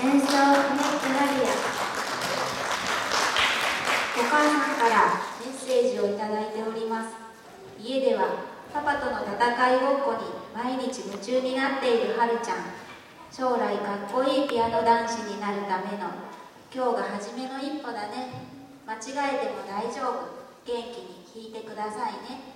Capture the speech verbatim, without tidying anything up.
演奏コネクトラリア。お母さんからメッセージをいただいております。家ではパパとの戦いごっこに毎日夢中になっているはるちゃん。将来かっこいいピアノ男子になるための今日が初めの一歩だね。間違えても大丈夫。元気に弾いてくださいね。